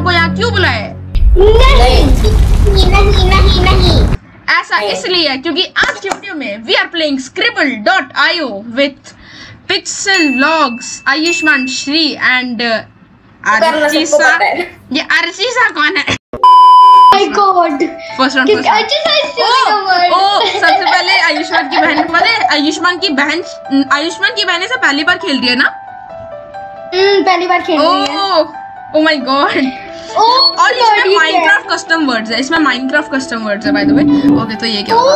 को यहाँ क्यों बुलाया? नहीं। ऐसा इसलिए क्योंकि आज की वीडियो में we are playing Skribbl.io with Pixel Vlogs, Ayushman Shri and Archisa. ये अर्चिसा कौन है? My God. First round. सबसे पहले आयुष्मान की बहन, आयुष्मान की बहन से पहली बार खेल रही है ना? पहली बार खेल रही है। Oh my God. और इसमें माइनक्राफ्ट कस्टम वर्ड्स है, बाय द वे। ओके, तो ये क्या होगा?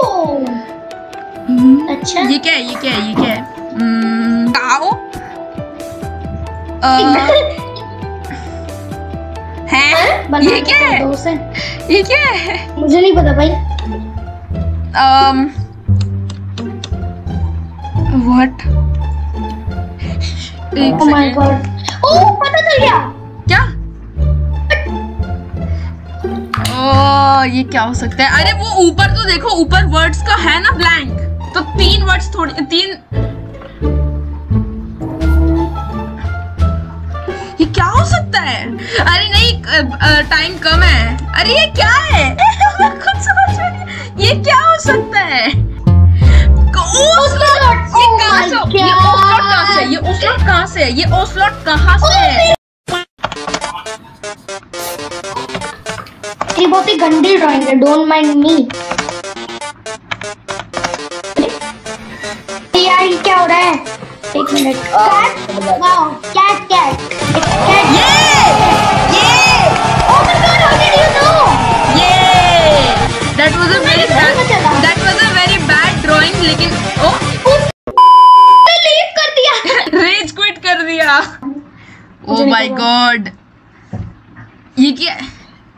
अच्छा, ये क्या है? काओ है? ये क्या है? मुझे नहीं पता भाई। व्हाट? Oh my God. पता चल गया। क्या? ये क्या हो सकता है? अरे वो ऊपर तो देखो, ऊपर वर्ड्स का है ना ब्लैंक, तो 3 वर्ड्स ये क्या हो सकता है? अरे नहीं, टाइम कम है। अरे ये क्या है? खुद समझ में नहीं। ये क्या हो सकता है? ये ओस्लॉट कहाँ से है? ये बहुत ही गंदी ड्राइंग है, डोंट माइंड मी। यार ये क्या हो रहा है? एक मिनट। कैट। ये Oh my God, how did you know? That was a very bad drawing, लेकिन लीव कर दिया। रेज क्विट कर दिया। Oh my God, ये क्या है?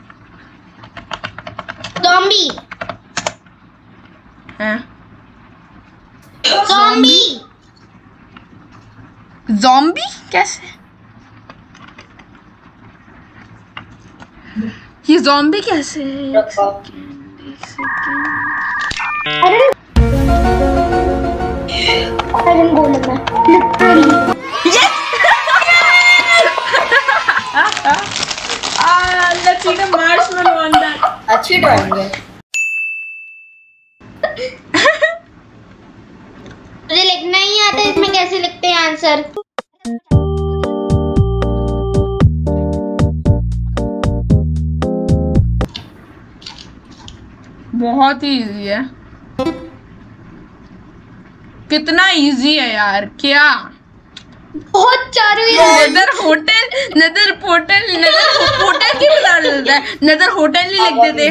ज़ॉम्बी कैसे? ये ज़ॉम्बी कैसे है? Let's eat a marshmallow on that. अच्छी ड्राइंग है। मुझे लिखना ही आता है, इसमें कैसे लिखते हैं आंसर? बहुत ही इजी है। कितना इजी है यार, क्या? बहुत चारों नदर पोर्टल की बता देता है। नदर होटल ही लिख देते।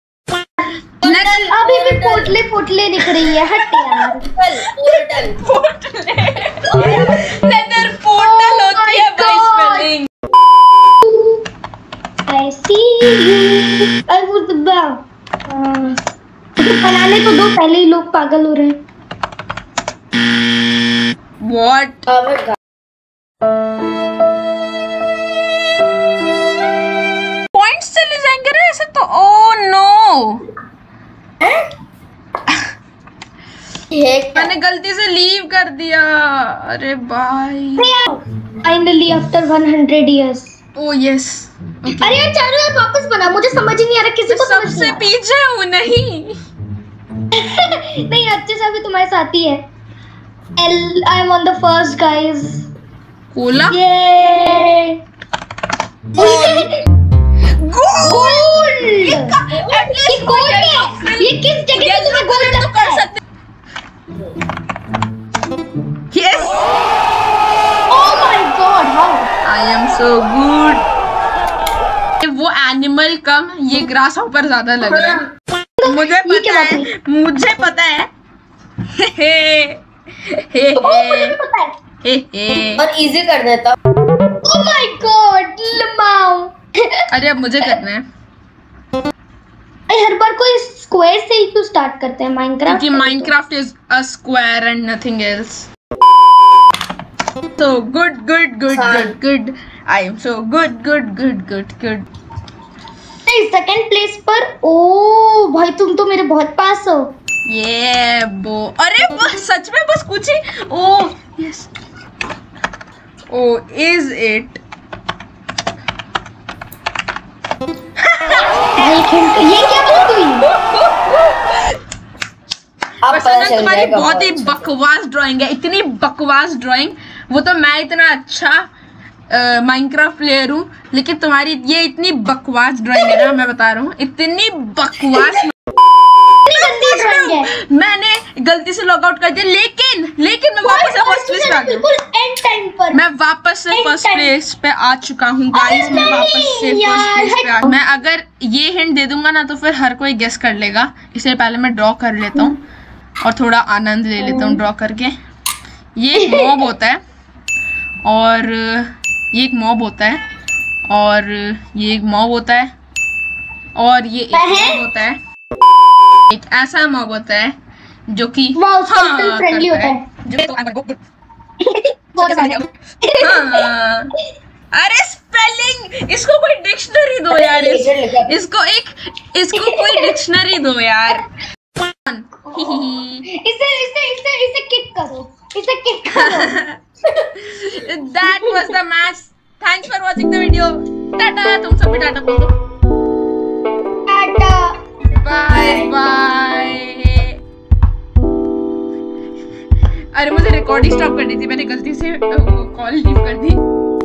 अभी भी पोटले दिख रही है। हट यार। नदर पोर्टल होती है भाई spelling. I see you. I was about. बनाने तो दो, पहले ही लोग पागल हो रहे हैं। What? पॉइंट्स चले जाएंगे ना ऐसे तो। ओह नो, मैंने गलती से लीव कर दिया। अरे भाई। Finally after 100 years. Oh yes. अरे यार चारों यार वापस बना, मुझे समझ ही नहीं आ रहा किसी को। सबसे पीछे हूँ। नहीं अच्छे से अभी तुम्हारे साथ ही है। I am on the first guys. Cola. Gold. ये गोल्ड है। ये किस जगह से तुम्हें गोल्ड लगता है? Yes. Oh my God, how? I am so good. वो एनिमल कम, ये ग्रास हॉपर ज्यादा लग रहा है। मुझे पता है। और इजी कर देता। Oh my God, लमाओ। अरे अब मुझे करना है। हर बार कोई स्क्वायर से ही क्यों स्टार्ट करते हैं माइनक्राफ्ट? क्योंकि Minecraft is a square and nothing else. So good. I am so good. Second place पर। ओ भाई तुम तो मेरे बहुत पास हो। ये अरे सच में बस कुछ ही। Oh yes. Oh is it? ये क्या बोल रही? वैसे तुम्हारी बहुत ही बकवास ड्राइंग है, इतनी बकवास ड्राइंग। वो तो मैं इतना अच्छा माइनक्राफ्ट प्लेयर हूँ, लेकिन तुम्हारी ये इतनी बकवास ड्राइंग है ना, मैं बता रहा हूँ, इतनी बकवास। मैंने गलती से लॉग आउट कर दिया, लेकिन मैं वापस से फर्स्ट प्लेस पे आ गई। मैं वापस से फर्स्ट प्लेस पे आ चुका हूँ गाइस। मैं वापस से फर्स्ट प्लेस पे आ। मैं अगर ये हिंट दे दूंगा ना तो फिर हर कोई गेस कर लेगा, इसलिए पहले मैं ड्रॉ कर लेता हूँ और थोड़ा आनंद ले लेता हूँ ड्रॉ करके। ये एक मॉब होता है और ये एक मॉब होता है और ये एक मॉब होता है और ये एक मॉब होता है। एक ऐसा मॉब होता है जो कि फ्रेंडली होता है। अरे स्पेलिंग, इसको कोई डिक्शनरी दो यार, इसको कोई डिक्शनरी दो यार। इसे किक करो, इसे किक करो। That was the match. Thanks for watching the video. Tata, तुम सब भी टाटा बोलो। Tata, bye bye. अरे मुझे रिकॉर्डिंग स्टॉप करनी थी, मैंने गलती से कॉल लीव कर दी।